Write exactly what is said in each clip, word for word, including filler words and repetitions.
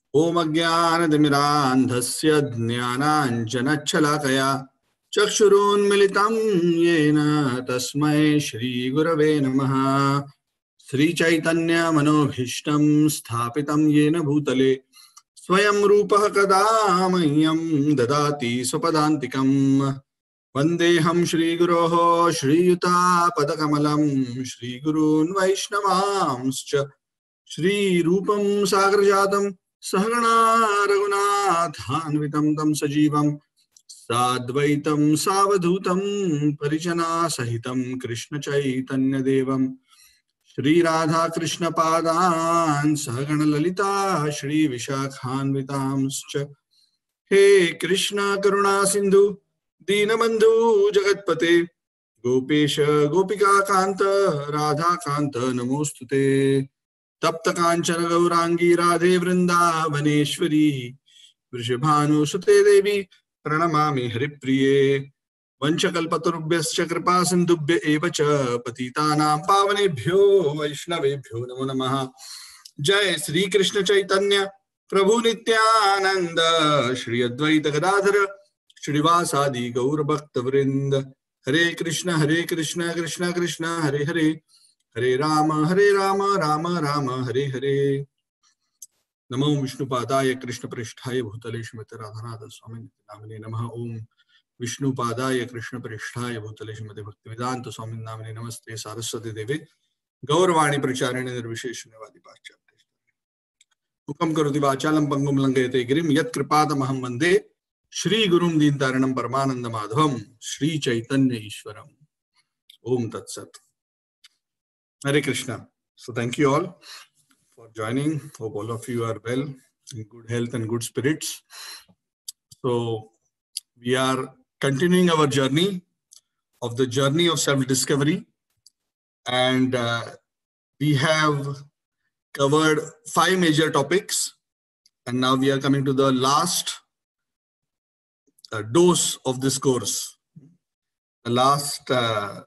ओम अज्ञानतिमिरान्धस्य ज्ञानाञ्जनच्छलाकया चक्षुरुन्मिलितं येन तस्मै श्रीगुरवे नमः। श्रीचैतन्यमनोभीष्टं स्थापितं येन भूतले स्वयं रूपः कदा मह्यं ददाति स्वपदान्तिकम्। वन्देऽहं श्रीगुरोः श्रीयुतापदकमलं श्रीगुरून् वैष्णवांश्च श्रीरूपं सागरजातं सहगणा रघुनाथान्वितं तं सजीवं साद्वैतं सावधूतं परिजनासहितं कृष्णचैतन्यदेवं श्रीराधाकृष्णपादान् सहगणललिता श्रीविशाखान्वितांश्च। हे कृष्ण करुणा सिन्धु दीनबन्धु जगत्पते गोपेश गोपिकाकान्त राधाकान्त नमोस्तुते। तप्त कांचन गौरांगी राधे वृंदावनेश्वरी वृषभानुसुते देवी प्रणमामि हरिप्रिये। वंशकल्पतरुभ्यश्च कृपा सिन्धुभ्य एव च पतितानां पावनेभ्यो वैष्णवेभ्यो नमो नमः। जय श्री कृष्ण चैतन्य प्रभु नित्यानंद श्री अद्वैत गदाधर श्रीवासादि गौर भक्त वृंद। हरे कृष्ण हरे कृष्ण कृष्ण कृष्ण हरे हरे हरे राम हरे राम राम राम हरे हरे। नमो विष्णुपादाय कृष्णप्रेष्ठाय भूतले श्रीमते राधानाथ स्वामी नामिने नमः। ओम विष्णुपादाय कृष्णप्रेष्ठाय भूतले श्रीमते भक्तिवेदांत स्वामी नामिने नमस्ते सारस्वती देवे गौरवाणी प्रचारिणे निर्विशेषण्यवादी पाश्चात्य मुखं करोति वाचालं पंगुं लंघयते गिरिं यत्कृपातमहं वन्दे श्रीगुरुं दीनतारिणं परमानंद माधवं श्री चैतन्य ईश्वरम्। ओम तत्सत्। Hare Krishna. So thank you all for joining. Hope all of you are well, in good health and good spirits. So we are continuing our journey of the journey of self-discovery, and uh, we have covered five major topics, and now we are coming to the last uh, dose of this course, the last uh,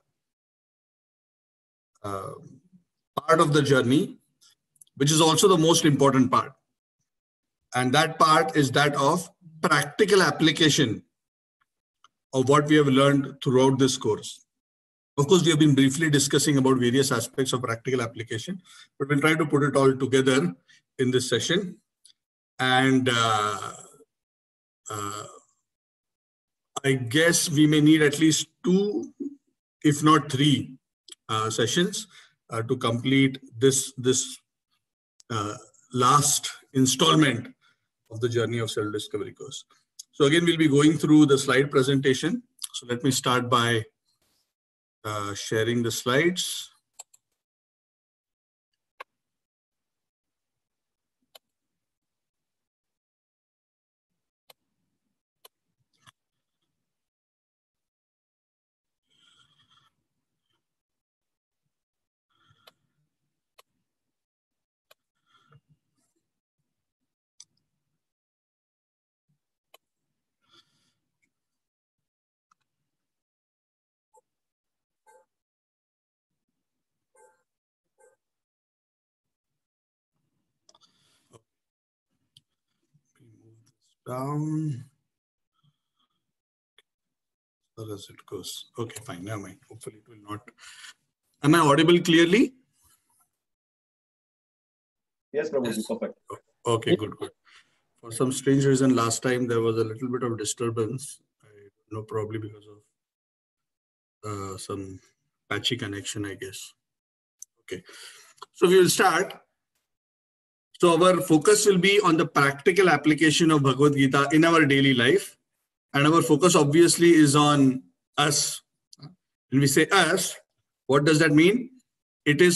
Uh, part of the journey, which is also the most important part, and that part is that of practical application of what we have learned throughout this course. Of course, we have been briefly discussing about various aspects of practical application, but we'll try to put it all together in this session. And uh, uh, I guess we may need at least two, if not three, Uh, sessions uh, to complete this this uh, last installment of the journey of self-discovery course. So again, we'll be going through the slide presentation. So let me start by uh, sharing the slides. Down as it goes. Okay, fine. Never mind. Hopefully, it will not. Am I audible clearly? Yes, Prabhuji, yes. Perfect. Okay, good, good. For some strange reason, last time there was a little bit of disturbance. I don't know, probably because of uh, some patchy connection, I guess. Okay, so we will start. So our focus will be on the practical application of Bhagavad Gita in our daily life. And our focus obviously is on us. When we say us, what does that mean? It is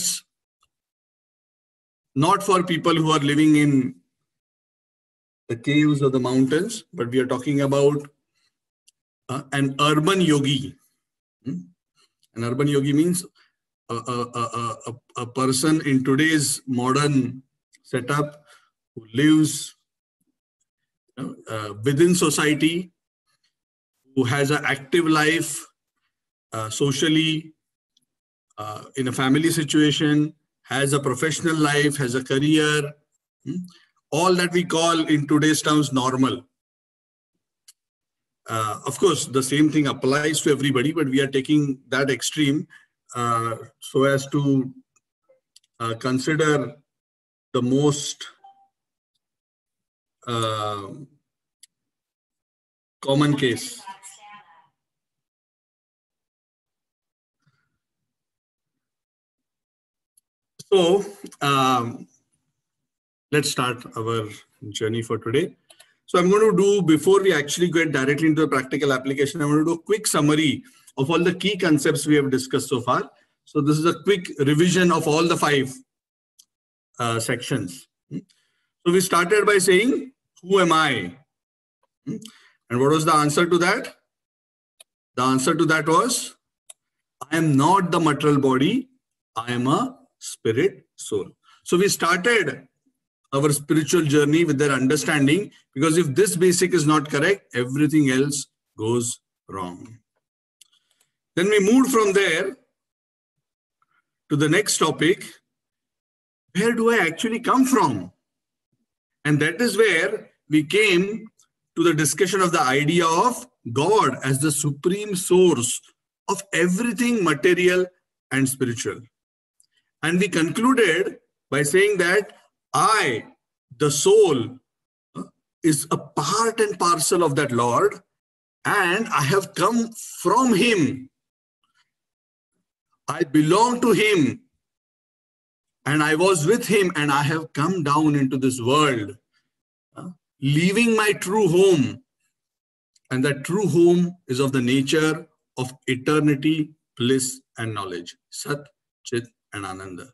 not for people who are living in the caves or the mountains, but we are talking about uh, an urban yogi. Hmm? An urban yogi means a, a, a, a, a person in today's modern setup who lives you know, uh, within society, who has an active life uh, socially, uh, in a family situation, has a professional life, has a career, hmm? all that we call in today's terms normal. Uh, of course, the same thing applies to everybody, but we are taking that extreme uh, so as to uh, consider the most uh, common case. So um, let's start our journey for today. So I'm going to do, before we actually get directly into the practical application, I'm going to do a quick summary of all the key concepts we have discussed so far. So this is a quick revision of all the five uh, sections. So we started by saying, who am I? And what was the answer to that? The answer to that was, I am not the material body. I am a spirit soul. So we started our spiritual journey with their understanding, because if this basic is not correct, everything else goes wrong. Then we moved from there to the next topic. Where do I actually come from? And that is where we came to the discussion of the idea of God as the supreme source of everything material and spiritual. And we concluded by saying that I, the soul, is a part and parcel of that Lord, and I have come from Him. I belong to Him, and I was with Him, and I have come down into this world, leaving my true home. And that true home is of the nature of eternity, bliss, and knowledge. Sat, Chit, and Ananda.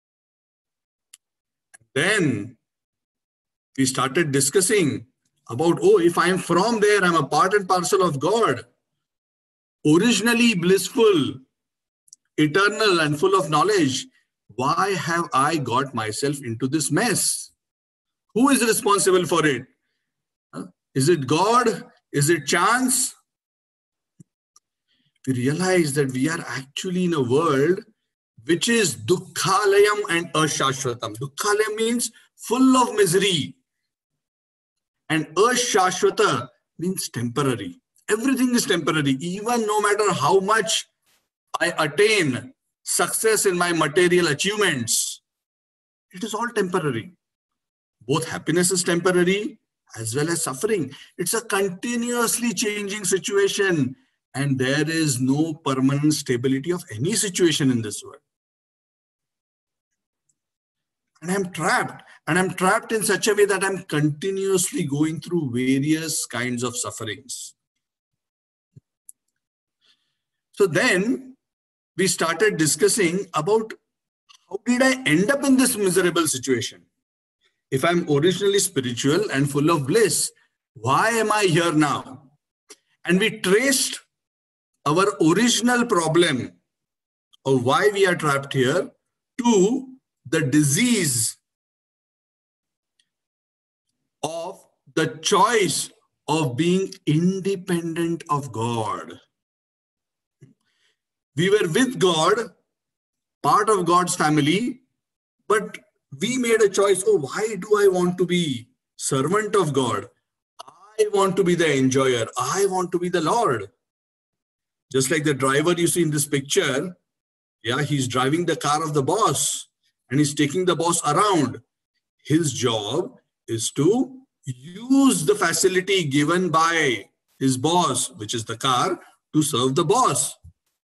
Then we started discussing about, oh, if I am from there, I'm a part and parcel of God, originally blissful, eternal, and full of knowledge. Why have I got myself into this mess? Who is responsible for it? Huh? Is it God? Is it chance? We realize that we are actually in a world which is dukkhalayam and ashashvatam. Dukkhalayam means full of misery, and ashashvata means temporary. Everything is temporary. Even no matter how much I attain success in my material achievements, it is all temporary. Both happiness is temporary as well as suffering. It's a continuously changing situation, and there is no permanent stability of any situation in this world. And I'm trapped. And I'm trapped in such a way that I'm continuously going through various kinds of sufferings. So then we started discussing about, how did I end up in this miserable situation? If I'm originally spiritual and full of bliss, why am I here now? And we traced our original problem of why we are trapped here to the disease of the choice of being independent of God. We were with God, part of God's family, but we made a choice. Oh, why do I want to be servant of God? I want to be the enjoyer. I want to be the Lord. Just like the driver you see in this picture, yeah, he's driving the car of the boss and he's taking the boss around. His job is to use the facility given by his boss, which is the car, to serve the boss.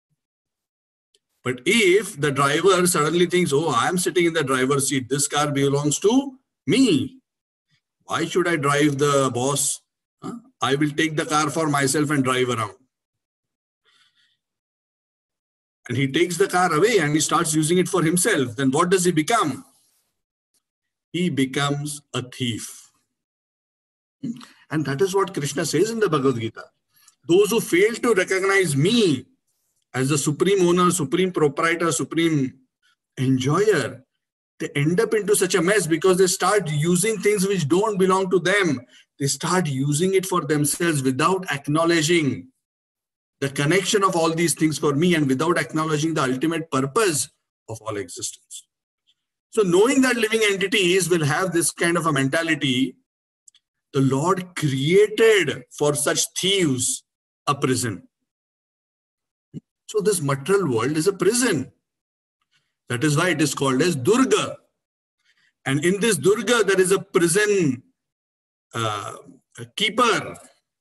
But if the driver suddenly thinks, oh, I'm sitting in the driver's seat, this car belongs to me. Why should I drive the boss? Huh? I will take the car for myself and drive around. And he takes the car away and he starts using it for himself. Then what does he become? He becomes a thief. And that is what Krishna says in the Bhagavad Gita. Those who fail to recognize me as the supreme owner, supreme proprietor, supreme enjoyer, they end up into such a mess because they start using things which don't belong to them. They start using it for themselves without acknowledging the connection of all these things for me and without acknowledging the ultimate purpose of all existence. So knowing that living entities will have this kind of a mentality, the Lord created for such thieves a prison. So this material world is a prison. That is why it is called as Durga. And in this Durga, there is a prison uh, a keeper,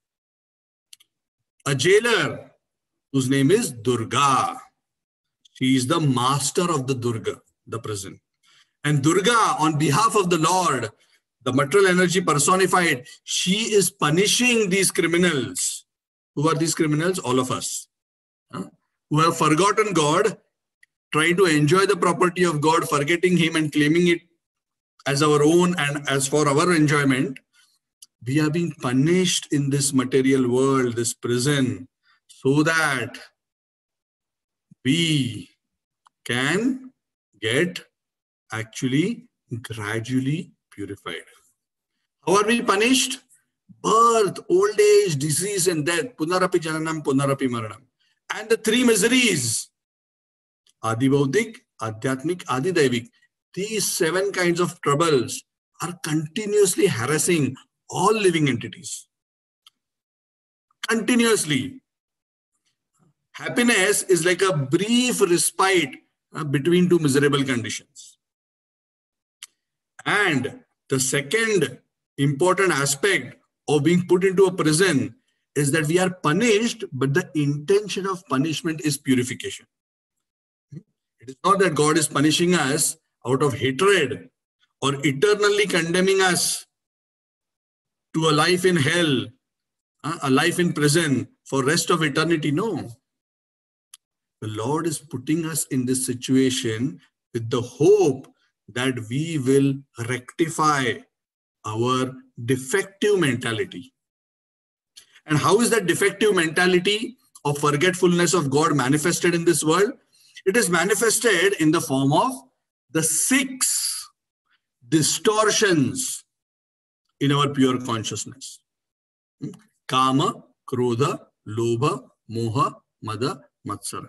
a jailer, whose name is Durga. She is the master of the Durga, the prison. And Durga, on behalf of the Lord, the material energy personified, she is punishing these criminals. Who are these criminals? All of us. Huh? Who have forgotten God, trying to enjoy the property of God, forgetting Him and claiming it as our own and as for our enjoyment. We are being punished in this material world, this prison, so that we can get actually gradually purified. How are we punished? Birth, old age, disease and death. Punarapi jananam, punarapi maranam. And the three miseries. Adi Baudik, Adhyatmik, Adi Daivik. These seven kinds of troubles are continuously harassing all living entities. Continuously. Happiness is like a brief respite uh, between two miserable conditions. And the second important aspect of being put into a prison is that we are punished, but the intention of punishment is purification. It is not that God is punishing us out of hatred or eternally condemning us to a life in hell, uh, a life in prison for rest of eternity. No. The Lord is putting us in this situation with the hope that we will rectify our defective mentality. And how is that defective mentality of forgetfulness of God manifested in this world? It is manifested in the form of the six distortions in our pure consciousness. Kama, Krodha, Lobha, Moha, Mada, Matsara.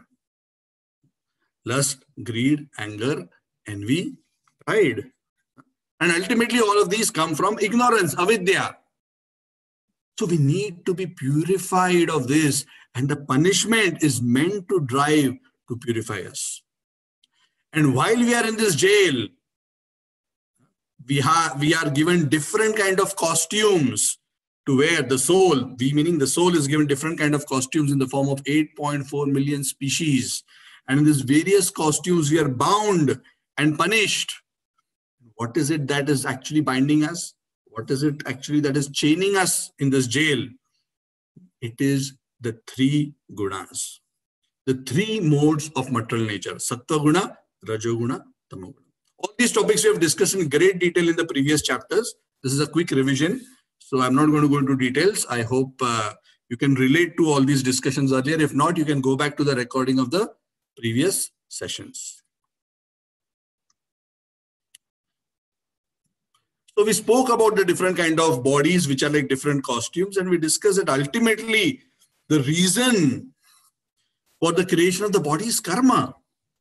Lust, greed, anger, envy, pride. And ultimately all of these come from ignorance, avidya. So we need to be purified of this, and the punishment is meant to drive to purify us. And while we are in this jail, we, have, we are given different kind of costumes to wear. The soul, we meaning the soul, is given different kind of costumes in the form of eight point four million species. And in these various costumes, we are bound and punished. What is it that is actually binding us? What is it actually that is chaining us in this jail? It is the three gunas, the three modes of material nature: Sattva guna, Rajoguna, Tamoguna. All these topics we have discussed in great detail in the previous chapters. This is a quick revision, so I'm not going to go into details. I hope uh, you can relate to all these discussions earlier. If not, you can go back to the recording of the previous sessions. So we spoke about the different kind of bodies which are like different costumes, and we discussed that ultimately the reason for the creation of the body is karma.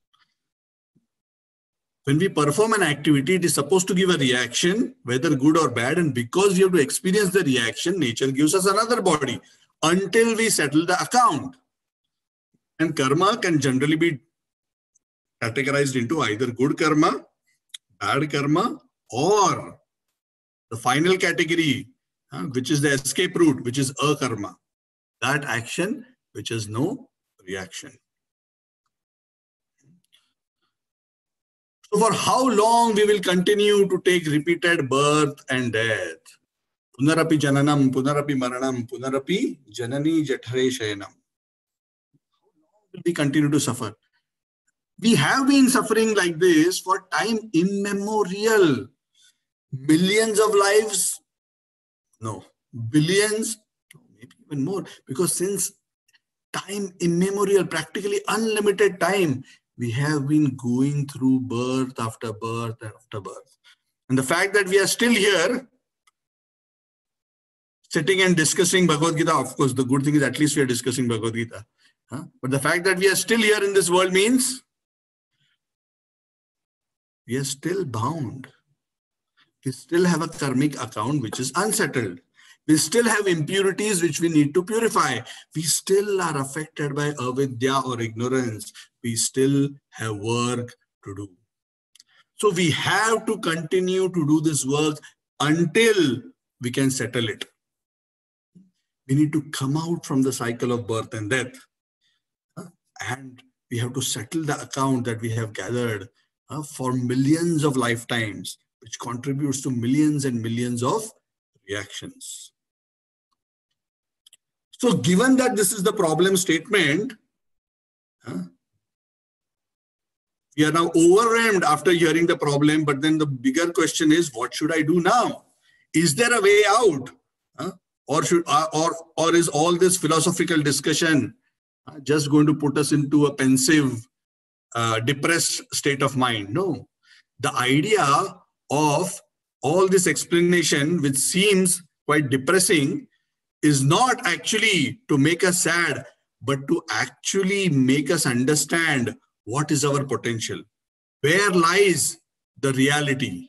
When we perform an activity, it is supposed to give a reaction, whether good or bad, and because we have to experience the reaction, nature gives us another body until we settle the account. And karma can generally be categorized into either good karma, bad karma, or the final category, uh, which is the escape route, which is akarma, that action which has no reaction. So for how long we will continue to take repeated birth and death? Punarapi jananam, punarapi maranam, punarapi janani jathare shayanam. How long will we continue to suffer? We have been suffering like this for time immemorial. Millions of lives? No. Billions? Maybe even more. Because since time immemorial, practically unlimited time, we have been going through birth after birth after birth. And the fact that we are still here, sitting and discussing Bhagavad Gita, of course, the good thing is at least we are discussing Bhagavad Gita. Huh? But the fact that we are still here in this world means we are still bound. We still have a karmic account which is unsettled. We still have impurities which we need to purify. We still are affected by avidya or ignorance. We still have work to do. So we have to continue to do this work until we can settle it. We need to come out from the cycle of birth and death. And we have to settle the account that we have gathered uh, for millions of lifetimes, which contributes to millions and millions of reactions. So given that this is the problem statement, uh, we are now overwhelmed after hearing the problem, but then the bigger question is, what should I do now? Is there a way out? Uh, or, should, uh, or, or is all this philosophical discussion uh, just going to put us into a pensive, uh, depressed state of mind? No. The idea of all this explanation, which seems quite depressing, is not actually to make us sad, but to actually make us understand what is our potential, where lies the reality.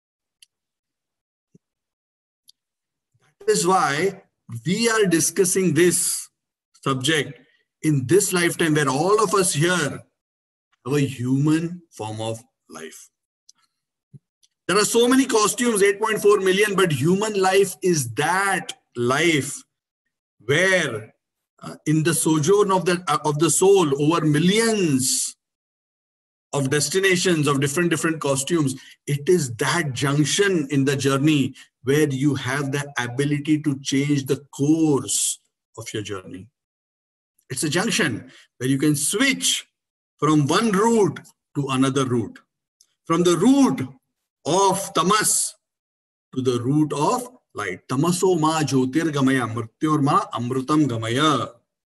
That is why we are discussing this subject in this lifetime, where all of us here have a human form of life. There are so many costumes, eight point four million, but human life is that life where uh, in the sojourn of the, uh, of the soul over millions of destinations of different, different costumes, it is that junction in the journey where you have the ability to change the course of your journey. It's a junction where you can switch from one route to another route. From the route of tamas to the route of light. Tamaso ma jyotir gamaya, mrityor ma amrutam gamaya.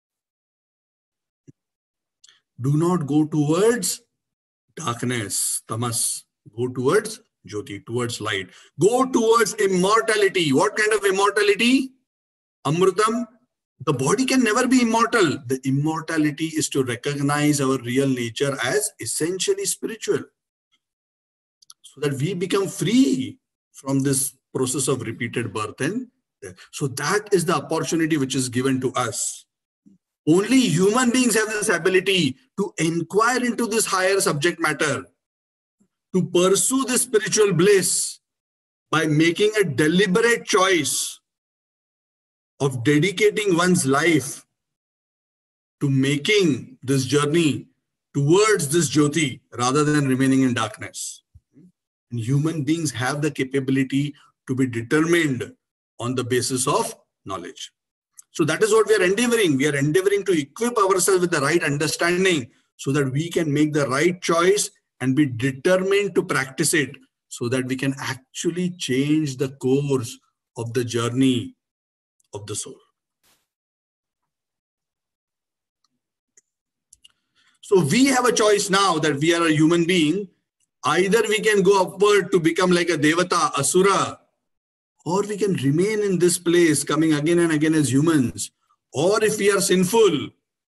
Do not go towards darkness, tamas. Go towards jyoti, towards light. Go towards immortality. What kind of immortality? Amrutam. The body can never be immortal. The immortality is to recognize our real nature as essentially spiritual, so that we become free from this process of repeated birth and death. So that is the opportunity which is given to us. Only human beings have this ability to inquire into this higher subject matter, to pursue this spiritual bliss by making a deliberate choice of dedicating one's life to making this journey towards this jyoti rather than remaining in darkness. And human beings have the capability to be determined on the basis of knowledge. So that is what we are endeavoring. We are endeavoring to equip ourselves with the right understanding so that we can make the right choice and be determined to practice it, so that we can actually change the course of the journey of the soul. So we have a choice now that we are a human being. Either we can go upward to become like a devata, asura, or we can remain in this place coming again and again as humans. Or if we are sinful,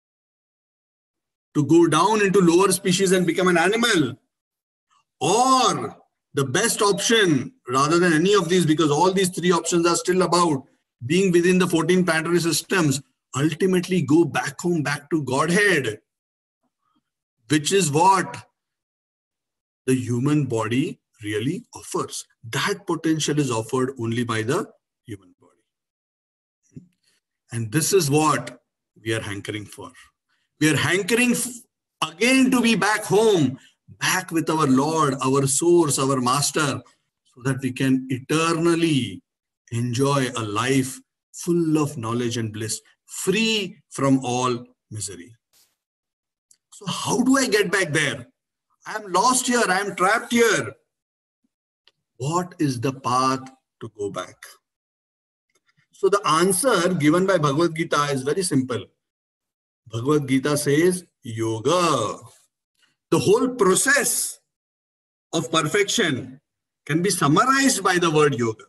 to go down into lower species and become an animal. Or the best option, rather than any of these, because all these three options are still about being within the fourteen planetary systems, ultimately go back home, back to Godhead, which is what the human body really offers. That potential is offered only by the human body. And this is what we are hankering for. We are hankering again to be back home, back with our Lord, our source, our master, so that we can eternally enjoy a life full of knowledge and bliss, free from all misery. So how do I get back there? I am lost here. I am trapped here. What is the path to go back? So the answer given by Bhagavad Gita is very simple. Bhagavad Gita says yoga. The whole process of perfection can be summarized by the word yoga.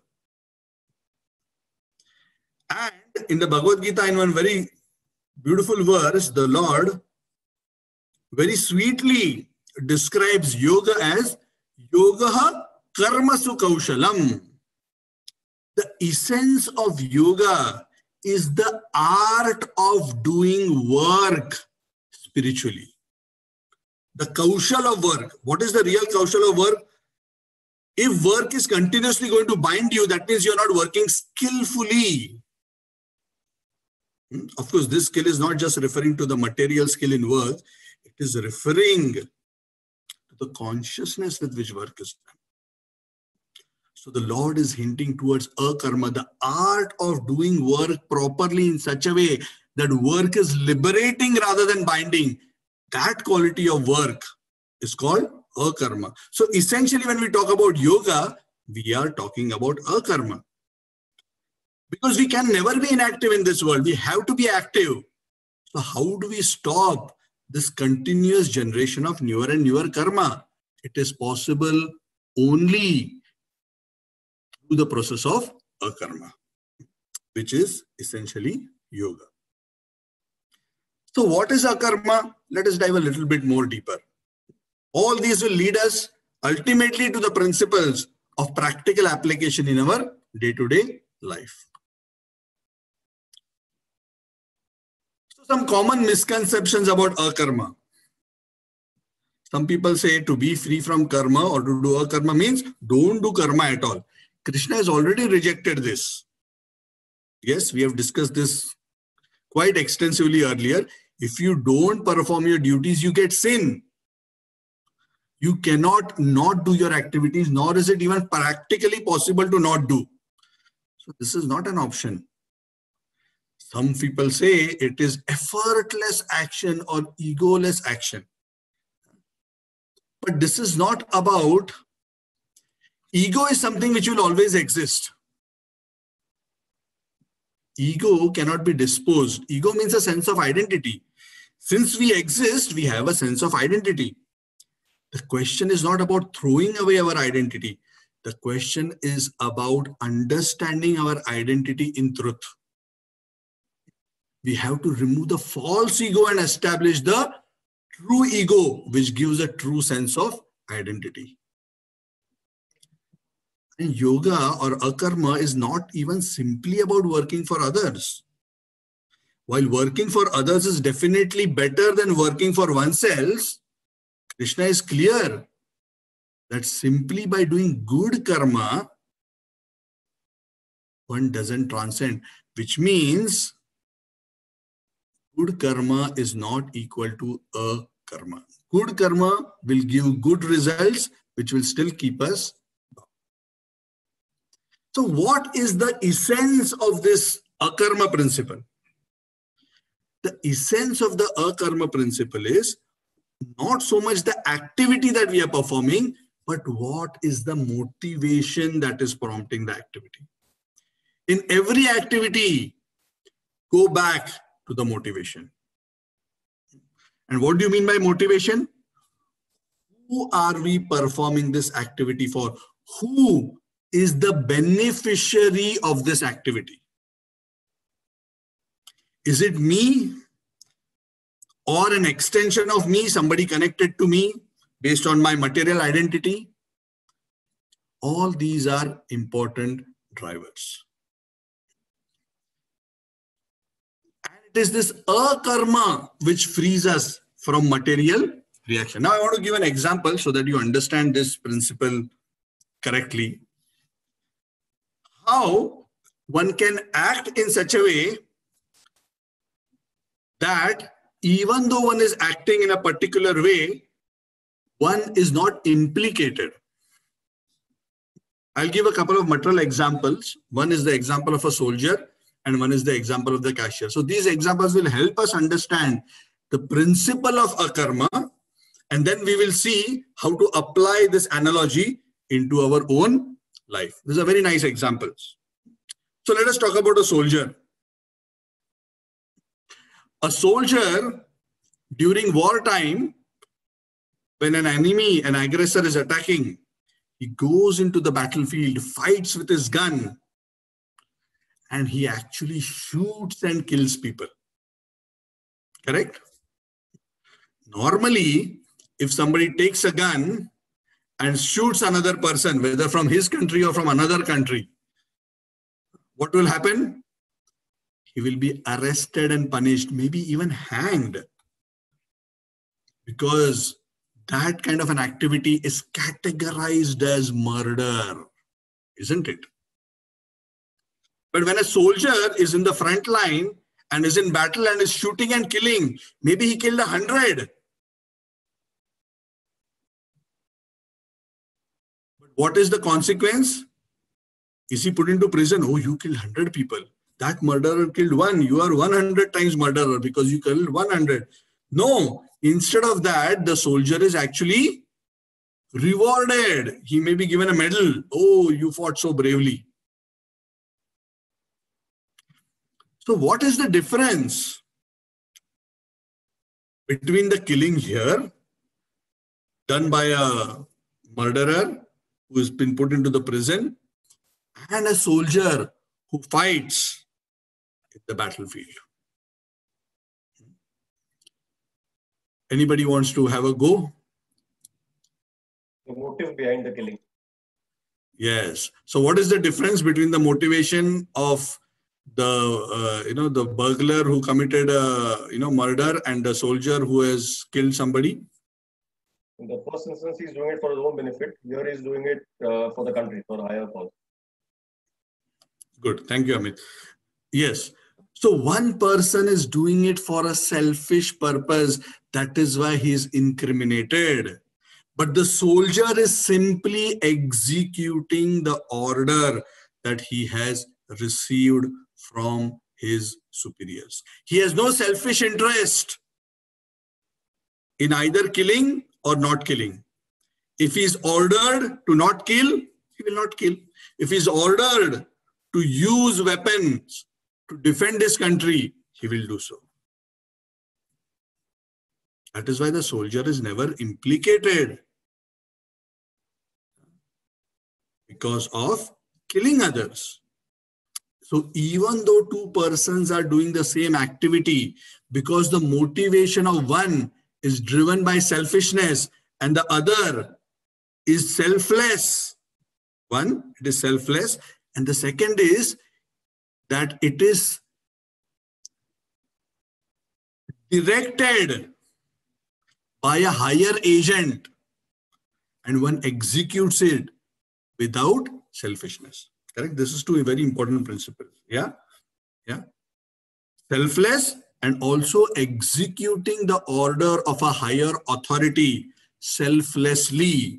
And in the Bhagavad Gita, in one very beautiful verse, the Lord very sweetly describes yoga as Yoga karmasu kaushalam. The essence of yoga is the art of doing work spiritually. The kaushal of work. What is the real kaushal of work? If work is continuously going to bind you, that means you're not working skillfully. Of course, this skill is not just referring to the material skill in work. It is referring to the consciousness with which work is done. So the Lord is hinting towards akarma, the art of doing work properly in such a way that work is liberating rather than binding. That quality of work is called akarma. So essentially when we talk about yoga, we are talking about akarma. Because we can never be inactive in this world. We have to be active. So how do we stop this continuous generation of newer and newer karma? It is possible only through the process of akarma, which is essentially yoga. So what is akarma? Let us dive a little bit more deeper. All these will lead us ultimately to the principles of practical application in our day-to-day life. So some common misconceptions about akarma. Some people say to be free from karma or to do akarma means don't do karma at all. Krishna has already rejected this. Yes, we have discussed this quite extensively earlier. If you don't perform your duties, you get sin. You cannot not do your activities, nor is it even practically possible to not do. So this is not an option. Some people say it is effortless action or egoless action. But this is not about... Ego is something which will always exist. Ego cannot be disposed. Ego means a sense of identity. Since we exist, we have a sense of identity. The question is not about throwing away our identity. The question is about understanding our identity in truth. We have to remove the false ego and establish the true ego, which gives a true sense of identity. And yoga or akarma is not even simply about working for others. While working for others is definitely better than working for oneself, Krishna is clear that simply by doing good karma, one doesn't transcend, which means good karma is not equal to a karma. Good karma will give good results, which will still keep us. So what is the essence of this akarma principle? The essence of the akarma principle is not so much the activity that we are performing, but what is the motivation that is prompting the activity. In every activity, go back to the motivation. And what do you mean by motivation? Who are we performing this activity for? Who is the beneficiary of this activity? Is it me or an extension of me, somebody connected to me based on my material identity? All these are important drivers. And it is this akarma which frees us from material reaction. Now I want to give an example so that you understand this principle correctly. How one can act in such a way that even though one is acting in a particular way, one is not implicated. I'll give a couple of material examples. One is the example of a soldier and one is the example of the cashier. So these examples will help us understand the principle of akarma, and then we will see how to apply this analogy into our own life. These are very nice examples. So let us talk about a soldier. A soldier during wartime, when an enemy, an aggressor is attacking, he goes into the battlefield, fights with his gun, and he actually shoots and kills people. Correct? Normally, if somebody takes a gun and shoots another person, whether from his country or from another country, what will happen? He will be arrested and punished, maybe even hanged, because that kind of an activity is categorized as murder, isn't it? But when a soldier is in the front line and is in battle and is shooting and killing, maybe he killed a hundred. But what is the consequence? Is he put into prison? Oh, you killed one hundred people. That murderer killed one. You are one hundred times murderer because you killed one hundred. No, instead of that, the soldier is actually rewarded. He may be given a medal. Oh, you fought so bravely. So what is the difference between the killing here done by a murderer who has been put into the prison and a soldier who fights in the battlefield? Anybody wants to have a go? The motive behind the killing. Yes. So what is the difference between the motivation of the uh, you know the burglar who committed a you know murder and the soldier who has killed somebody? In the first instance, he's doing it for his own benefit. Here he's doing it uh, for the country, for a higher cause. Good. Thank you, Amit. Yes. So one person is doing it for a selfish purpose. That is why he is incriminated. But the soldier is simply executing the order that he has received from his superiors. He has no selfish interest in either killing or not killing. If he is ordered to not kill, he will not kill. If he is ordered to use weapons to defend his country, he will do so. That is why the soldier is never implicated because of killing others. So even though two persons are doing the same activity, because the motivation of one is driven by selfishness and the other is selfless. One, it is selfless. And the second is that it is directed by a higher agent and one executes it without selfishness. Correct? This is two very important principles. Yeah? Yeah. Selfless and also executing the order of a higher authority selflessly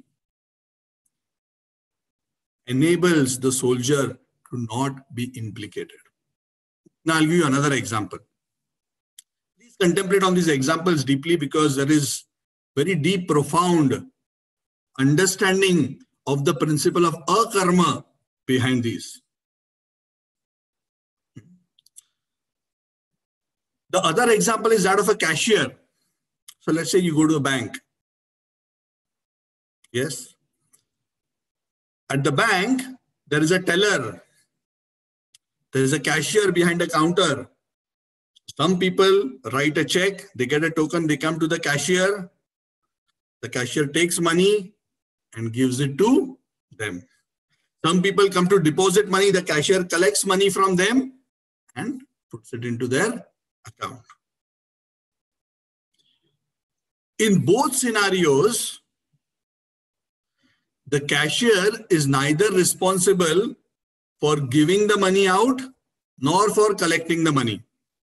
enables the soldier to not be implicated. Now I'll give you another example. Please contemplate on these examples deeply because there is very deep, profound understanding of the principle of akarma behind these. The other example is that of a cashier. So let's say you go to a bank. Yes. At the bank, there is a teller. There is a cashier behind a counter. Some people write a check, they get a token, they come to the cashier. The cashier takes money and gives it to them. Some people come to deposit money, the cashier collects money from them and puts it into their account. In both scenarios, the cashier is neither responsible for giving the money out nor for collecting the money.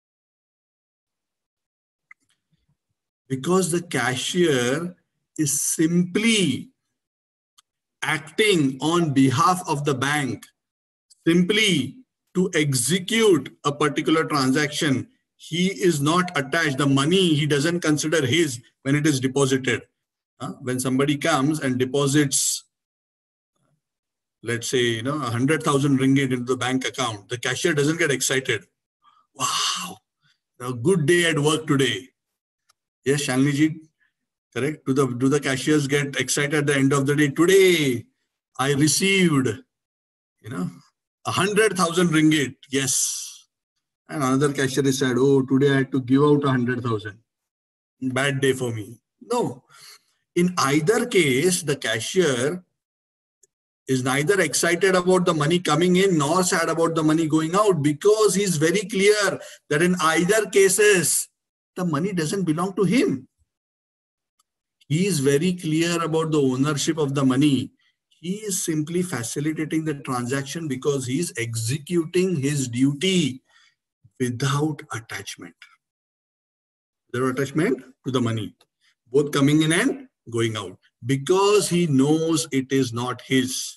Because the cashier is simply acting on behalf of the bank, simply to execute a particular transaction. He is not attached. The money he doesn't consider his when it is deposited. Uh, when somebody comes and deposits, let's say, you know, a hundred thousand ringgit into the bank account, the cashier doesn't get excited. Wow, a good day at work today. Yes, Shalini ji, correct? Do the, do the cashiers get excited at the end of the day? Today, I received, you know, a hundred thousand ringgit. Yes. And another cashier is said, oh, today I had to give out a hundred thousand. Bad day for me. No. In either case, the cashier is neither excited about the money coming in nor sad about the money going out, because he's very clear that in either cases, the money doesn't belong to him. He is very clear about the ownership of the money. He is simply facilitating the transaction because he is executing his duty without attachment. Without attachment to the money, both coming in and going out, because he knows it is not his.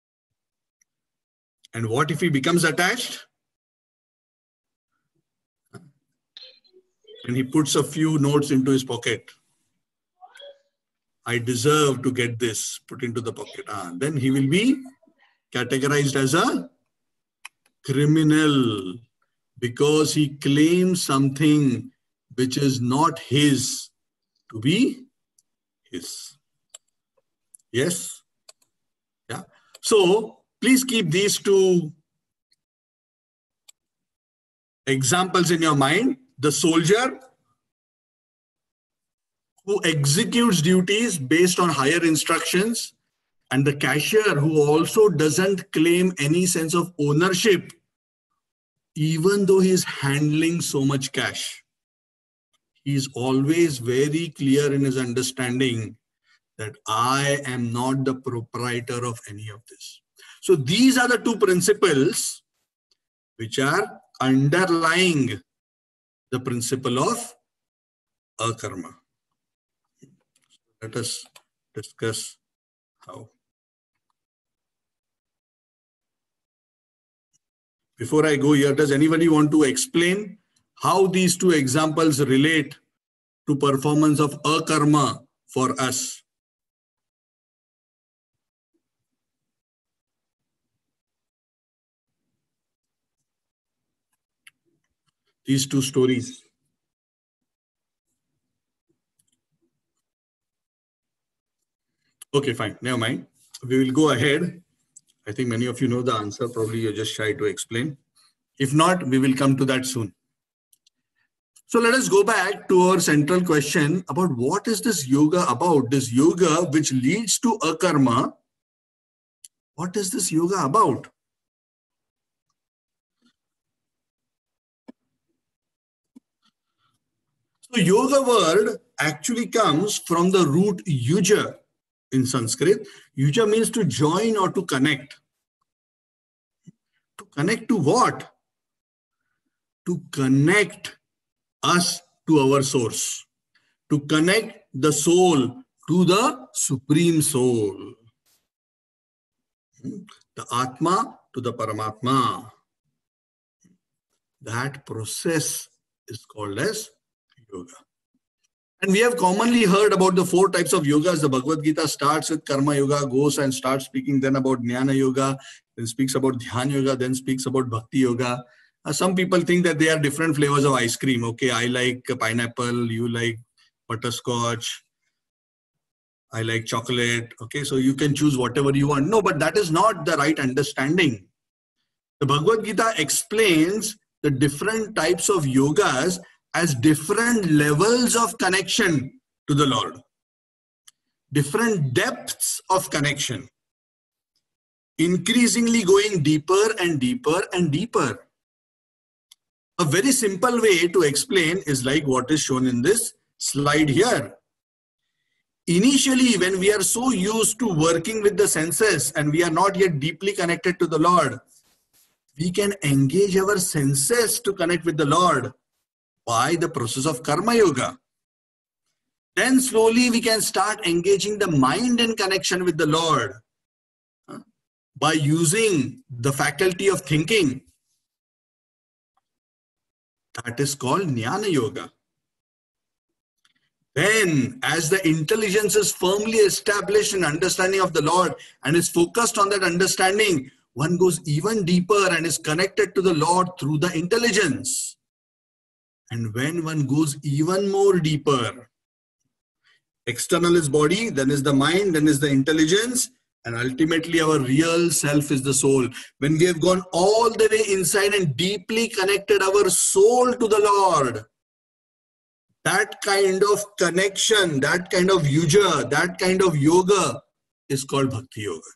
And what if he becomes attached? And he puts a few notes into his pocket. I deserve to get this, put into the pocket. Ah, then he will be categorized as a criminal, because he claims something which is not his to be his. Yes? Yeah. So please keep these two examples in your mind. The soldier who executes duties based on higher instructions, and the cashier who also doesn't claim any sense of ownership, even though he is handling so much cash. He is always very clear in his understanding that I am not the proprietor of any of this. So these are the two principles which are underlying the principle of akarma. Let us discuss how. Before I go here, does anybody want to explain how these two examples relate to performance of akarma for us? These two stories. Okay, fine. Never mind. We will go ahead. I think many of you know the answer. Probably you're just shy to explain. If not, we will come to that soon. So let us go back to our central question about what is this yoga about? This yoga which leads to akarma. What is this yoga about? So yoga word actually comes from the root yuja in Sanskrit. Yuja means to join or to connect. To connect to what? To connect us to our source. To connect the soul to the supreme soul. The Atma to the Paramatma. That process is called as yoga. And we have commonly heard about the four types of yogas. The Bhagavad Gita starts with Karma Yoga, goes and starts speaking then about Jnana Yoga, then speaks about Dhyana Yoga, then speaks about Bhakti Yoga. Uh, some people think that they are different flavors of ice cream. Okay, I like pineapple, you like butterscotch, I like chocolate. Okay, so you can choose whatever you want. No, but that is not the right understanding. The Bhagavad Gita explains the different types of yogas as different levels of connection to the Lord. Different depths of connection. Increasingly going deeper and deeper and deeper. A very simple way to explain is like what is shown in this slide here. Initially, when we are so used to working with the senses and we are not yet deeply connected to the Lord, we can engage our senses to connect with the Lord by the process of Karma Yoga. Then slowly we can start engaging the mind in connection with the Lord by using the faculty of thinking. That is called Jnana Yoga. Then, as the intelligence is firmly established in understanding of the Lord and is focused on that understanding, one goes even deeper and is connected to the Lord through the intelligence. And when one goes even more deeper, external is body, then is the mind, then is the intelligence, and ultimately our real self is the soul. When we have gone all the way inside and deeply connected our soul to the Lord, That kind of connection, that kind of yuja, that kind of yoga is called bhakti yoga.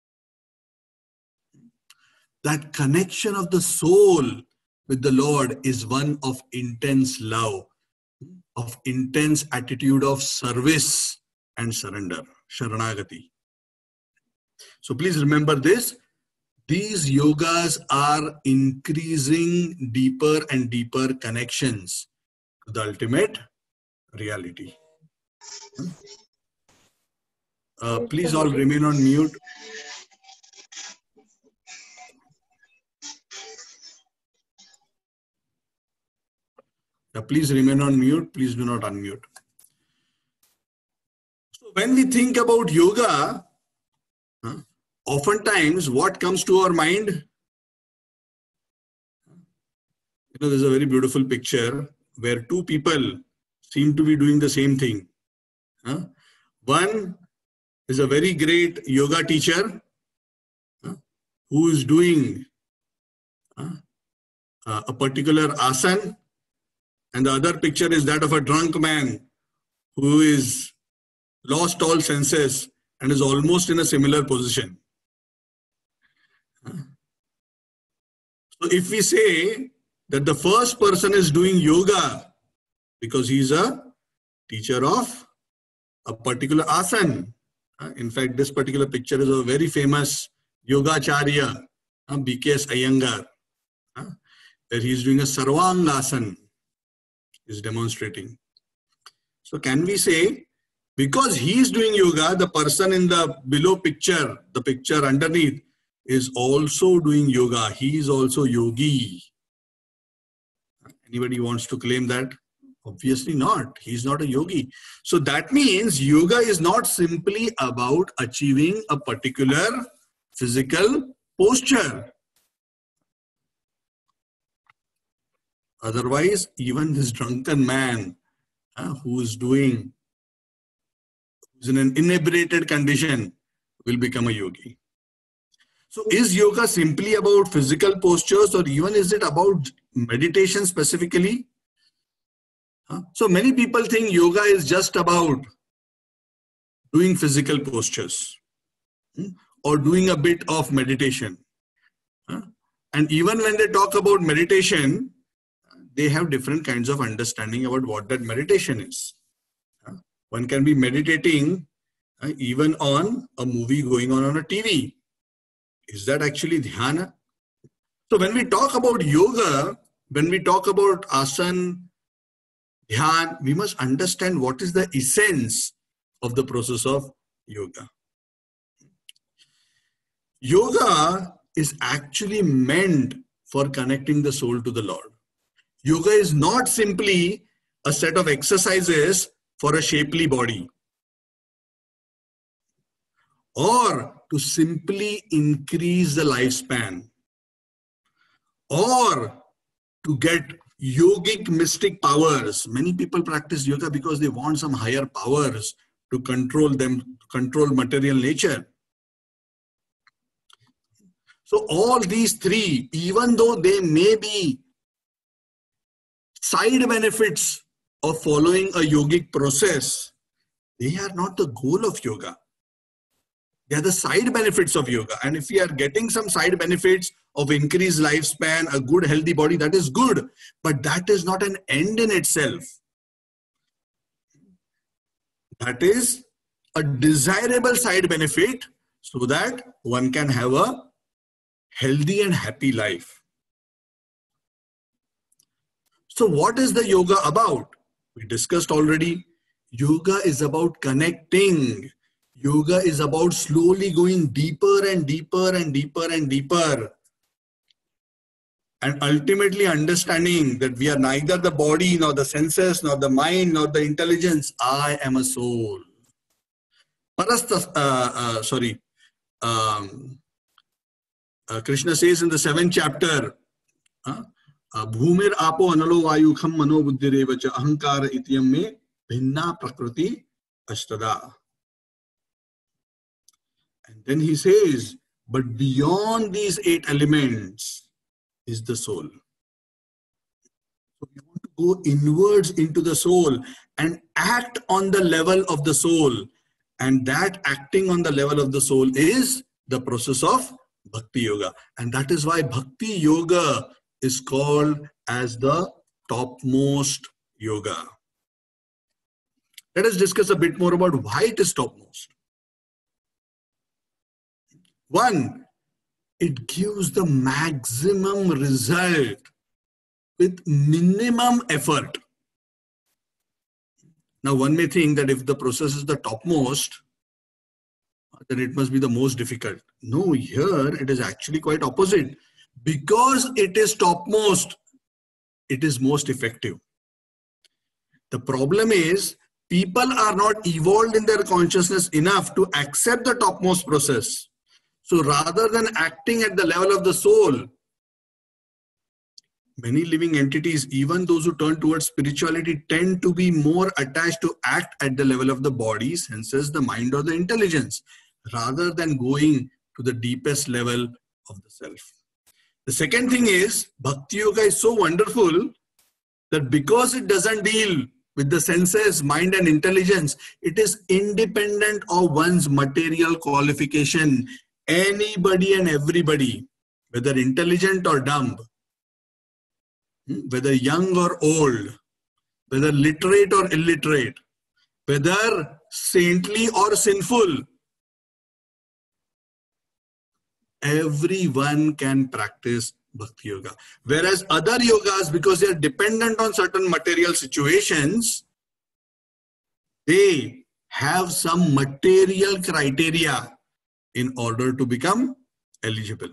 That connection of the soul with the Lord is one of intense love, of intense attitude of service and surrender, sharanagati. So please remember this. These yogas are increasing deeper and deeper connections to the ultimate reality. Uh, please all remain on mute. Uh, please remain on mute. Please do not unmute. So when we think about yoga, huh, oftentimes what comes to our mind? You know, there's a very beautiful picture where two people seem to be doing the same thing. Huh? One is a very great yoga teacher huh, who is doing huh, uh, a particular asana, and the other picture is that of a drunk man who is lost all senses and is almost in a similar position. Huh? So if we say that the first person is doing yoga because he is a teacher of a particular asana. Uh, in fact, this particular picture is a very famous Yogacharya, uh, B K S Iyengar, uh, where he is doing a Sarvangasana, is demonstrating. So can we say, because he is doing yoga, the person in the below picture, the picture underneath, is also doing yoga. He is also yogi. Anybody wants to claim that? Obviously not. He is not a yogi. So that means yoga is not simply about achieving a particular physical posture. Otherwise, even this drunken man uh, who is doing, who is in an inebriated condition, will become a yogi. So is yoga simply about physical postures, or even is it about meditation specifically? Huh? So many people think yoga is just about doing physical postures hmm? or doing a bit of meditation. Huh? And even when they talk about meditation, they have different kinds of understanding about what that meditation is. Huh? One can be meditating uh, even on a movie going on on a T V. Is that actually dhyana? So when we talk about yoga, when we talk about asana, dhyan, we must understand what is the essence of the process of yoga. Yoga is actually meant for connecting the soul to the Lord. Yoga is not simply a set of exercises for a shapely body, or to simply increase the lifespan, or to get yogic mystic powers. Many people practice yoga because they want some higher powers to control them, control material nature. So all these three, even though they may be side benefits of following a yogic process, they are not the goal of yoga. They are the side benefits of yoga. And if we are getting some side benefits of increased lifespan, a good healthy body, that is good. But that is not an end in itself. That is a desirable side benefit so that one can have a healthy and happy life. So what is the yoga about? We discussed already. Yoga is about connecting. Yoga is about slowly going deeper and deeper and deeper and deeper. And ultimately understanding that we are neither the body, nor the senses, nor the mind, nor the intelligence. I am a soul. Parasta, uh, uh, sorry. Um, uh, Krishna says in the seventh chapter, uh, Bhumir apo analo vayu kham mano buddhirevacha ahankara ityam me bhinna prakriti ashtada. And then he says, but beyond these eight elements is the soul. So we want to go inwards into the soul and act on the level of the soul. And that acting on the level of the soul is the process of Bhakti Yoga. And that is why Bhakti Yoga is called as the topmost yoga. Let us discuss a bit more about why it is topmost. One, it gives the maximum result with minimum effort. Now, one may think that if the process is the topmost, then it must be the most difficult. No, here it is actually quite opposite. Because it is topmost, it is most effective. The problem is, people are not evolved in their consciousness enough to accept the topmost process. So rather than acting at the level of the soul, many living entities, even those who turn towards spirituality, tend to be more attached to act at the level of the body, senses, the mind, or the intelligence, rather than going to the deepest level of the self. The second thing is, Bhakti Yoga is so wonderful that because it doesn't deal with the senses, mind, and intelligence, it is independent of one's material qualification. Anybody and everybody, whether intelligent or dumb, whether young or old, whether literate or illiterate, whether saintly or sinful, everyone can practice Bhakti Yoga. Whereas other yogas, because they are dependent on certain material situations, they have some material criteria in order to become eligible.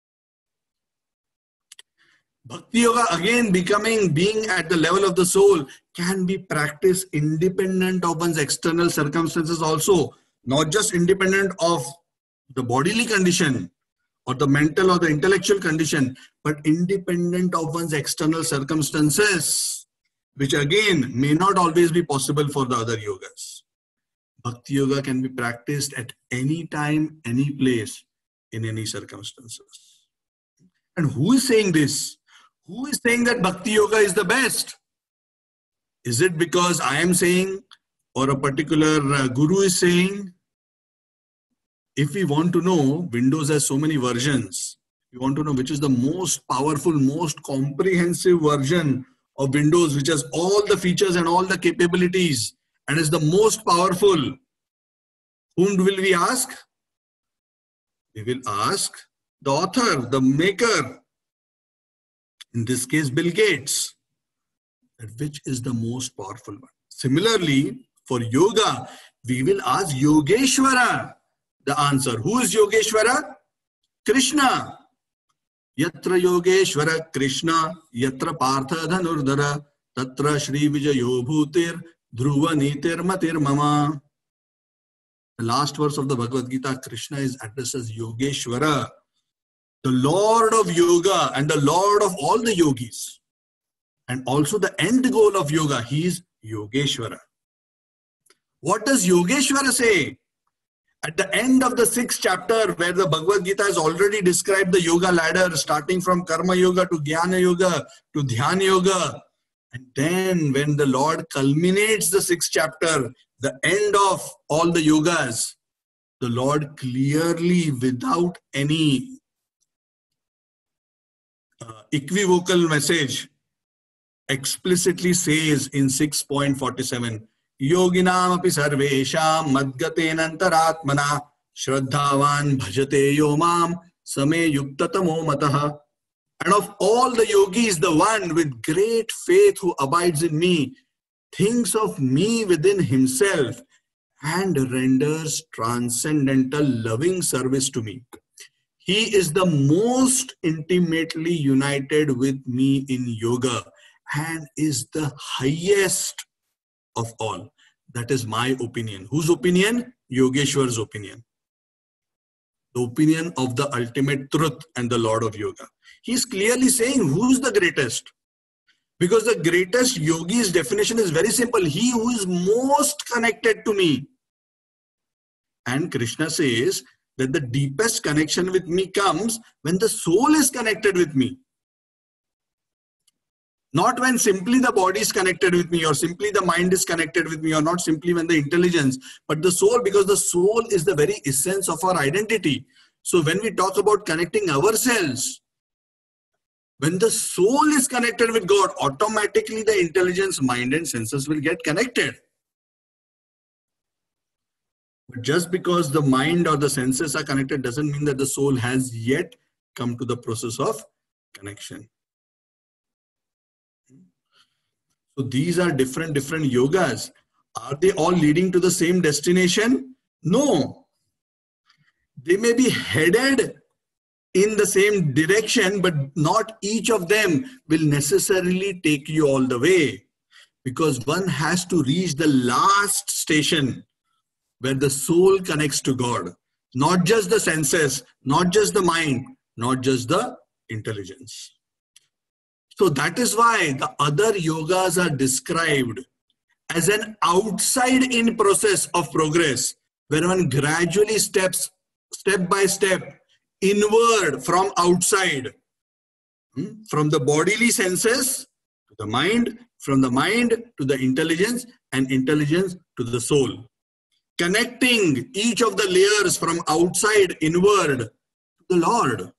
Bhakti Yoga, again, becoming, being at the level of the soul, can be practiced independent of one's external circumstances also, not just independent of the bodily condition or the mental or the intellectual condition, but independent of one's external circumstances, which again may not always be possible for the other yogas. Bhakti Yoga can be practiced at any time, any place, in any circumstances. And who is saying this? Who is saying that Bhakti Yoga is the best? Is it because I am saying, or a particular uh, guru is saying? If we want to know, Windows has so many versions. We want to know which is the most powerful, most comprehensive version of Windows, which has all the features and all the capabilities and is the most powerful. Whom will we ask? We will ask the author, the maker. In this case, Bill Gates. Which is the most powerful one? Similarly, for yoga, we will ask Yogeshwara the answer. Who is Yogeshwara? Krishna. Yatra Yogeshwara Krishna, Yatra Partha Dhanurdhara, Tatra Shri Vijayo Bhutir, Dhruva Nitir Matir Mama. The last verse of the Bhagavad Gita, Krishna is addressed as Yogeshwara, the Lord of Yoga and the Lord of all the yogis. And also the end goal of yoga, he is Yogeshwara. What does Yogeshwara say? At the end of the sixth chapter, where the Bhagavad Gita has already described the yoga ladder, starting from Karma Yoga to Jnana Yoga to Dhyana Yoga. And then when the Lord culminates the sixth chapter, the end of all the yogas, the Lord clearly, without any uh, equivocal message, explicitly says in six point forty-seven, Yoginam api sarvesham madgatenantaratmana shraddhavan bhajate yomam same yuktatamo mataha. And of all the yogis, the one with great faith who abides in me, thinks of me within himself and renders transcendental loving service to me. He is the most intimately united with me in yoga and is the highest of all. That is my opinion. Whose opinion? Yogeshwar's opinion. The opinion of the ultimate truth and the Lord of Yoga. He's clearly saying who's the greatest. Because the greatest yogi's definition is very simple. He who is most connected to me. And Krishna says that the deepest connection with me comes when the soul is connected with me. Not when simply the body is connected with me, or simply the mind is connected with me, or not simply when the intelligence, but the soul, because the soul is the very essence of our identity. So when we talk about connecting ourselves, when the soul is connected with God, automatically the intelligence, mind and senses will get connected. But just because the mind or the senses are connected doesn't mean that the soul has yet come to the process of connection. So these are different, different yogas. Are they all leading to the same destination? No. They may be headed in the same direction, but not each of them will necessarily take you all the way, because one has to reach the last station where the soul connects to God. Not just the senses, not just the mind, not just the intelligence. So that is why the other yogas are described as an outside-in process of progress, where one gradually steps, step by step, inward from outside, from the bodily senses to the mind, from the mind to the intelligence, and intelligence to the soul. Connecting each of the layers from outside inward to the Lord.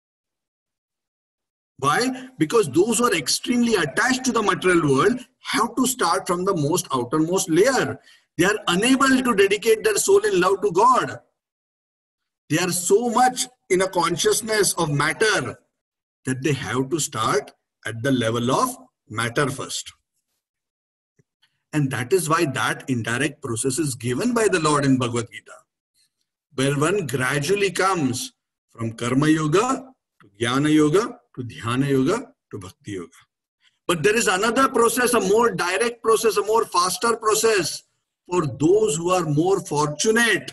Why? Because those who are extremely attached to the material world have to start from the most outermost layer. They are unable to dedicate their soul in love to God. They are so much in a consciousness of matter that they have to start at the level of matter first. And that is why that indirect process is given by the Lord in Bhagavad Gita, where one gradually comes from Karma Yoga to Jnana Yoga to Dhyana Yoga to Bhakti Yoga. But there is another process, a more direct process, a more faster process for those who are more fortunate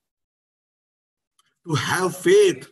to have faith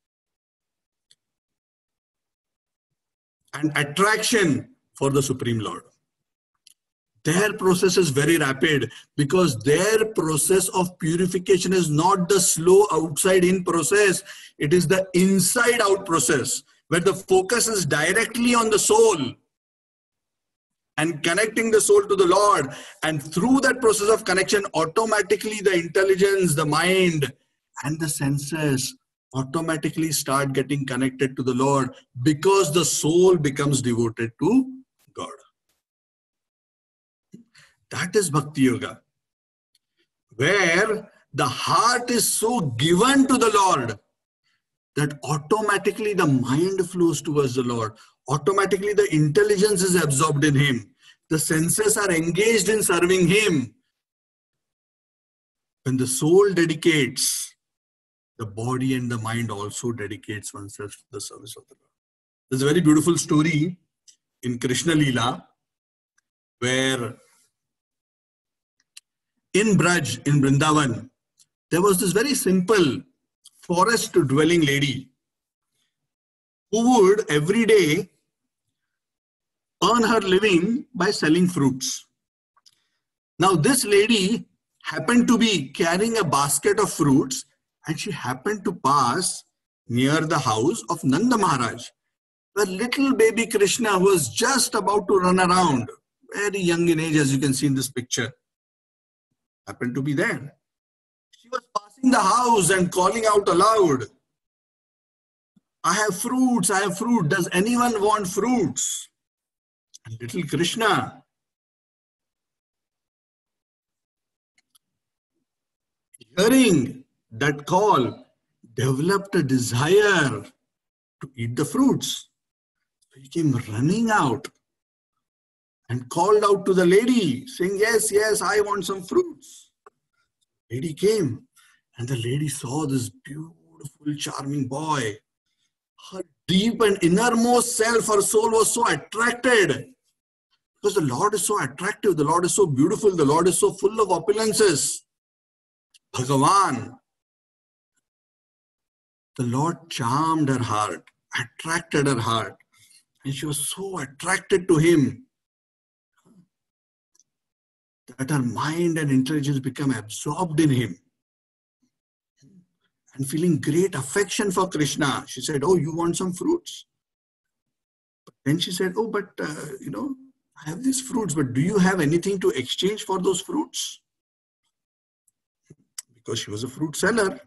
and attraction for the Supreme Lord. Their process is very rapid, because their process of purification is not the slow outside-in process. It is the inside-out process, where the focus is directly on the soul and connecting the soul to the Lord. And through that process of connection, automatically the intelligence, the mind, and the senses automatically start getting connected to the Lord, because the soul becomes devoted to God. That is Bhakti Yoga, where the heart is so given to the Lord that automatically the mind flows towards the Lord. Automatically the intelligence is absorbed in Him. The senses are engaged in serving Him. When the soul dedicates, the body and the mind also dedicates oneself to the service of the Lord. There's a very beautiful story in Krishna Leela, where in Braj, in Vrindavan, there was this very simple forest-dwelling lady who would every day earn her living by selling fruits. Now this lady happened to be carrying a basket of fruits, and she happened to pass near the house of Nanda Maharaj, where little baby Krishna was just about to run around, very young in age, as you can see in this picture, happened to be there. She was passing the house and calling out aloud, "I have fruits, I have fruit. Does anyone want fruits?" And little Krishna, hearing that call, developed a desire to eat the fruits. So he came running out and called out to the lady, saying, "Yes, yes, I want some fruits." The lady came, and the lady saw this beautiful, charming boy. Her deep and innermost self, her soul was so attracted, because the Lord is so attractive, the Lord is so beautiful, the Lord is so full of opulences. Bhagavan, the Lord charmed her heart, attracted her heart, and she was so attracted to Him that her mind and intelligence become absorbed in Him. And feeling great affection for Krishna, she said, "Oh, you want some fruits?" But Then she said, oh, but, uh, you know, I have these fruits, but do you have anything to exchange for those fruits? Because she was a fruit seller.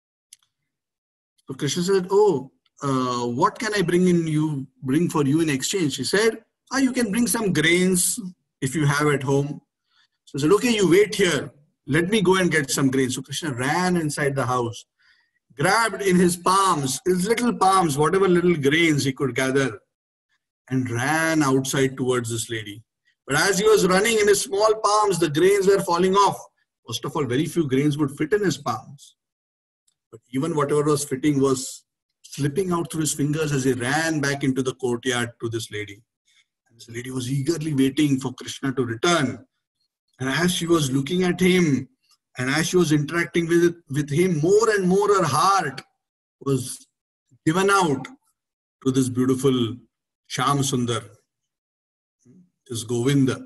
So Krishna said, oh, uh, what can I bring in you, bring for you in exchange? She said, ah, you can bring some grains if you have at home. So he said, okay, you wait here. Let me go and get some grains. So Krishna ran inside the house, grabbed in his palms, his little palms, whatever little grains he could gather, and ran outside towards this lady. But as he was running in his small palms, the grains were falling off. First of all, very few grains would fit in his palms. But even whatever was fitting was slipping out through his fingers as he ran back into the courtyard to this lady. And this lady was eagerly waiting for Krishna to return. And as she was looking at him, and as she was interacting with, with him, more and more her heart was given out to this beautiful Shyam Sundar, this Govinda.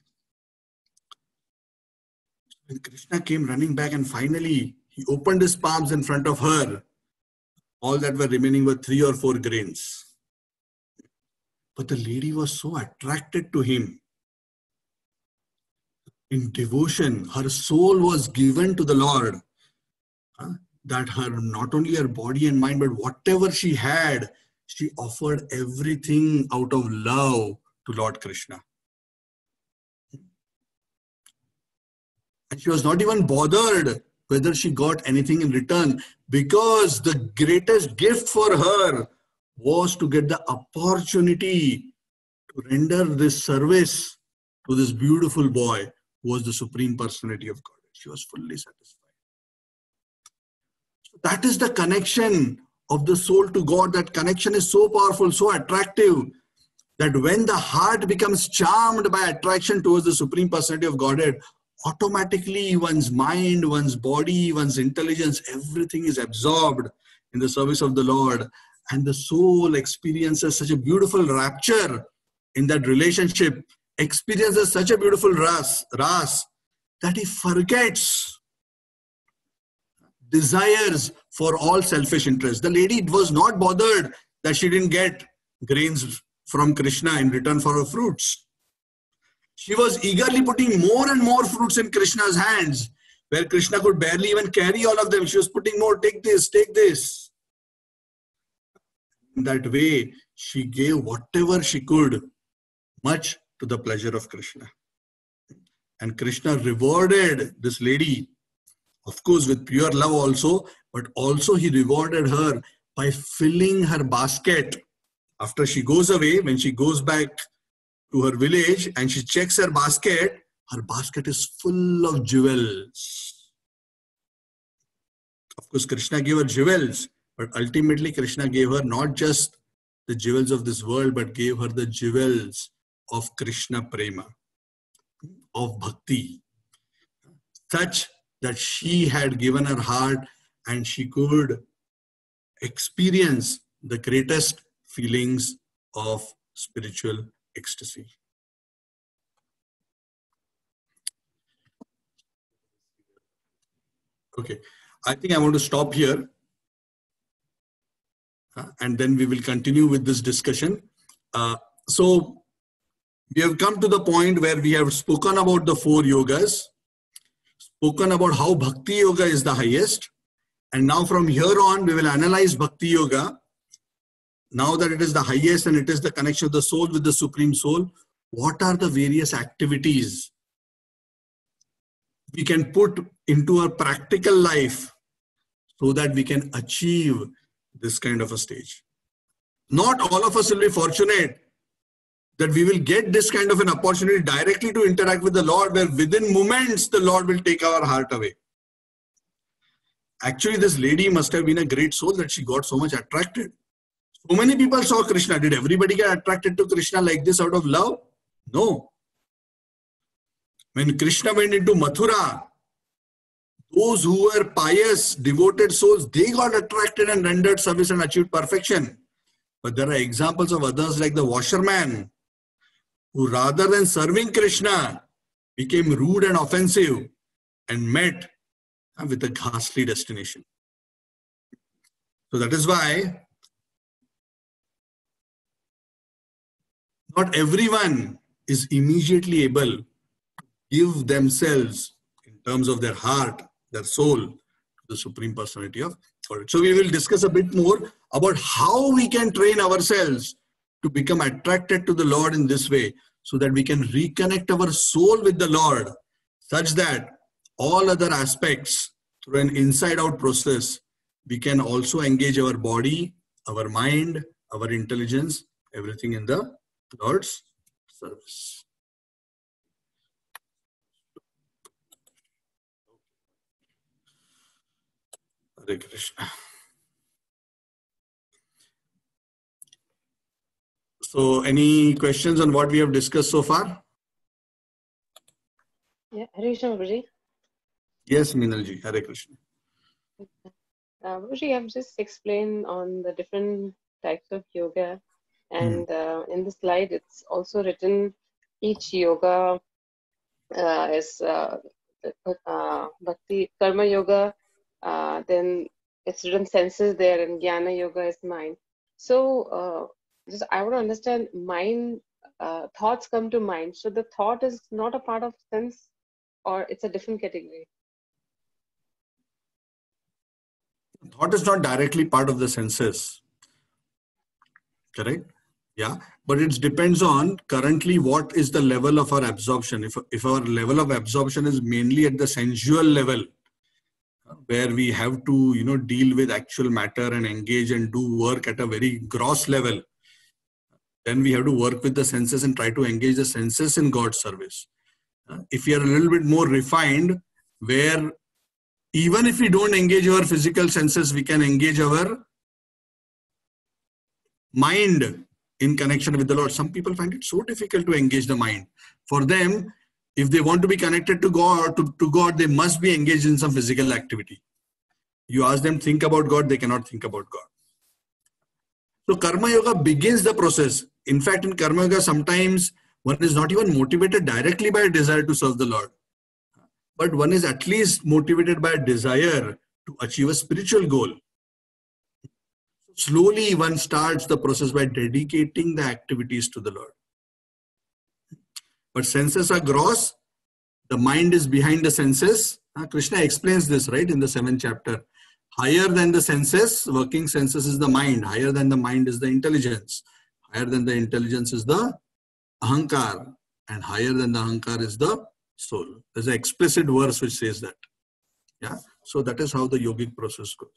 When Krishna came running back and finally he opened his palms in front of her, all that were remaining were three or four grains. But the lady was so attracted to him. In devotion, her soul was given to the Lord. Huh? That her, not only her body and mind, but whatever she had, she offered everything out of love to Lord Krishna. And she was not even bothered whether she got anything in return, because the greatest gift for her was to get the opportunity to render this service to this beautiful boy who was the Supreme Personality of God. She was fully satisfied. So that is the connection of the soul to God. That connection is so powerful, so attractive, that when the heart becomes charmed by attraction towards the Supreme Personality of Godhead, automatically one's mind, one's body, one's intelligence, everything is absorbed in the service of the Lord. And the soul experiences such a beautiful rapture in that relationship, experiences such a beautiful ras, ras that he forgets desires for all selfish interests. The lady was not bothered that she didn't get grains from Krishna in return for her fruits. She was eagerly putting more and more fruits in Krishna's hands, where Krishna could barely even carry all of them. She was putting more, take this, take this. In that way, she gave whatever she could, much to the pleasure of Krishna. And Krishna rewarded this lady, of course, with pure love also, but also he rewarded her by filling her basket. After she goes away, when she goes back to her village and she checks her basket, her basket is full of jewels. Of course, Krishna gave her jewels, but ultimately Krishna gave her not just the jewels of this world, but gave her the jewels of Krishna Prema, of Bhakti, such that she had given her heart and she could experience the greatest feelings of spiritual ecstasy. Okay, I think I want to stop here uh, and then we will continue with this discussion. Uh, so we have come to the point where we have spoken about the four yogas, spoken about how Bhakti Yoga is the highest, and now from here on we will analyze Bhakti Yoga. Now that it is the highest and it is the connection of the soul with the Supreme Soul, what are the various activities we can put into our practical life so that we can achieve this kind of a stage? Not all of us will be fortunate that we will get this kind of an opportunity directly to interact with the Lord, where within moments the Lord will take our heart away. Actually, this lady must have been a great soul that she got so much attracted. So many people saw Krishna. Did everybody get attracted to Krishna like this out of love? No. When Krishna went into Mathura, those who were pious, devoted souls, they got attracted and rendered service and achieved perfection. But there are examples of others like the washerman, who rather than serving Krishna, became rude and offensive and met with a ghastly destination. So that is why Not everyone is immediately able to give themselves in terms of their heart, their soul, to the Supreme Personality of Godhead. So we will discuss a bit more about how we can train ourselves to become attracted to the Lord in this way, so that we can reconnect our soul with the Lord, such that all other aspects, through an inside-out process, we can also engage our body, our mind, our intelligence, everything in the Lord's service. Hare Krishna. So, any questions on what we have discussed so far? Yeah, Hare Krishna, Babaji. Yes, Minalji. Hare Krishna. Uh, Babaji, I've just explained on the different types of yoga, and uh, in the slide, it's also written each yoga uh, is uh, uh, Bhakti Karma Yoga. Uh, then it's written senses there, and Jnana Yoga is mind. So, uh, just I want to understand mind. Uh, thoughts come to mind. So the thought is not a part of sense, or it's a different category. Thought is not directly part of the senses. Correct? Yeah. But it depends on currently what is the level of our absorption. If, if our level of absorption is mainly at the sensual level, where we have to, you know, deal with actual matter and engage and do work at a very gross level, then we have to work with the senses and try to engage the senses in God's service. If we are a little bit more refined, where even if we don't engage our physical senses, we can engage our mind in connection with the Lord. Some people find it so difficult to engage the mind. For them, if they want to be connected to God, to, to God, they must be engaged in some physical activity. You ask them think about God, they cannot think about God. So Karma Yoga begins the process. In fact, in Karma Yoga, sometimes one is not even motivated directly by a desire to serve the Lord, but one is at least motivated by a desire to achieve a spiritual goal. Slowly one starts the process by dedicating the activities to the Lord. But senses are gross, the mind is behind the senses. Uh, Krishna explains this, right, in the seventh chapter. Higher than the senses, working senses is the mind. Higher than the mind is the intelligence. Higher than the intelligence is the ahankar. And higher than the ahankar is the soul. There's an explicit verse which says that. Yeah. So that is how the yogic process goes.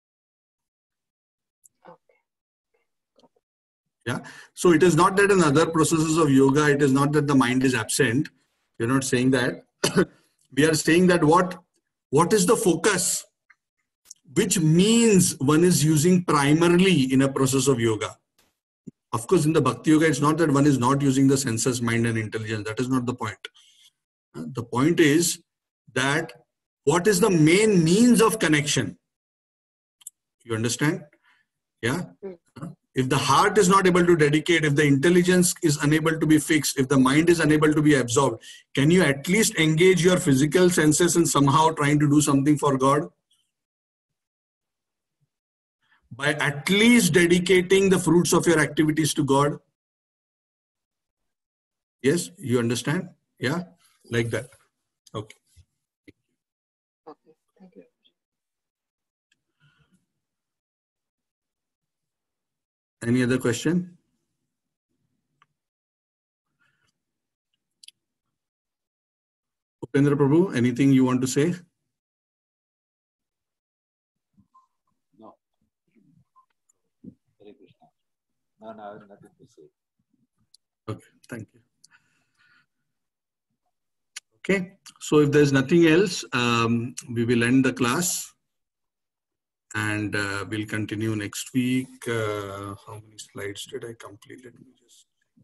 Yeah. So it is not that in other processes of yoga, it is not that the mind is absent. We're not saying that. We are saying that what, what is the focus, which means one is using primarily in a process of yoga. Of course, in the Bhakti Yoga, it's not that one is not using the senses, mind and intelligence. That is not the point. The point is that what is the main means of connection? You understand? Yeah. If the heart is not able to dedicate, if the intelligence is unable to be fixed, if the mind is unable to be absorbed, can you at least engage your physical senses in somehow trying to do something for God? By at least dedicating the fruits of your activities to God? Yes, you understand? Yeah, like that. Okay. Okay, thank you. Any other question? Upendra Prabhu, anything you want to say? No. Hare Krishna. No, no, I have nothing to say. Okay, thank you. Okay, so if there's nothing else, um, we will end the class and uh, we'll continue next week. Uh, how many slides did I complete? Let me just.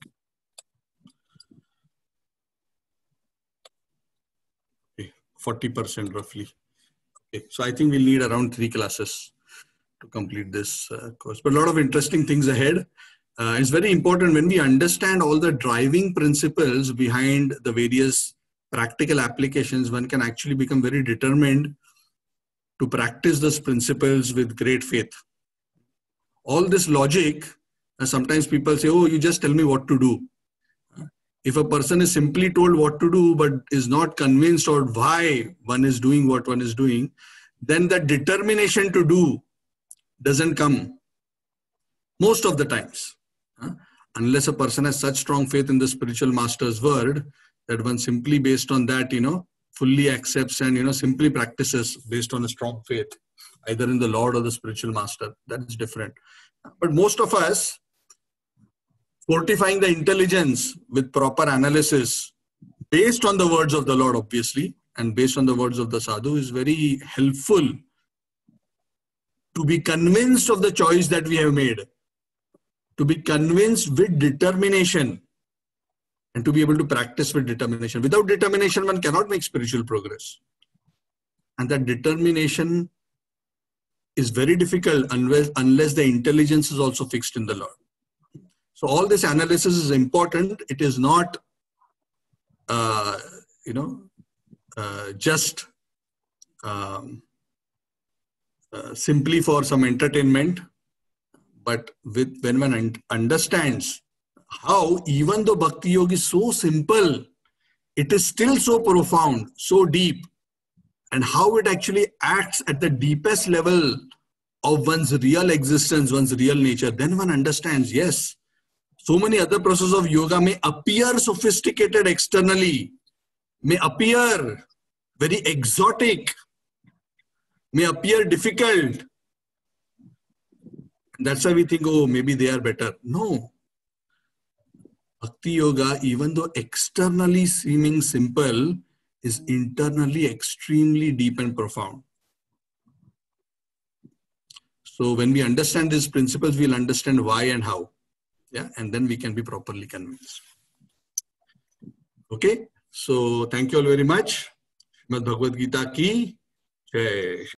Okay, forty percent roughly. Okay, so I think we'll need around three classes to complete this uh, course, but a lot of interesting things ahead. Uh, it's very important when we understand all the driving principles behind the various practical applications, one can actually become very determined to practice those principles with great faith. All this logic, uh, sometimes people say, oh, you just tell me what to do. If a person is simply told what to do but is not convinced or why one is doing what one is doing, then the determination to do doesn't come most of the times. Huh? Unless a person has such strong faith in the spiritual master's word that one simply based on that, you know, fully accepts and, you know, simply practices based on a strong faith, either in the Lord or the spiritual master. That is different. But most of us, fortifying the intelligence with proper analysis based on the words of the Lord, obviously, and based on the words of the sadhu is very helpful to be convinced of the choice that we have made, to be convinced with determination, and to be able to practice with determination. Without determination, one cannot make spiritual progress. And that determination is very difficult unless, unless the intelligence is also fixed in the Lord. So all this analysis is important. It is not, uh, you know, uh, just um, uh, simply for some entertainment, but with when one un understands how even though Bhakti Yoga is so simple, it is still so profound, so deep, and how it actually acts at the deepest level of one's real existence, one's real nature, then one understands, yes, so many other processes of yoga may appear sophisticated externally, may appear very exotic, may appear difficult. That's why we think, oh, maybe they are better. No. Bhakti Yoga, even though externally seeming simple, is internally extremely deep and profound. So when we understand these principles, we'll understand why and how. Yeah, and then we can be properly convinced. Okay, so thank you all very much. Srimad Bhagavad Gita ki Jai.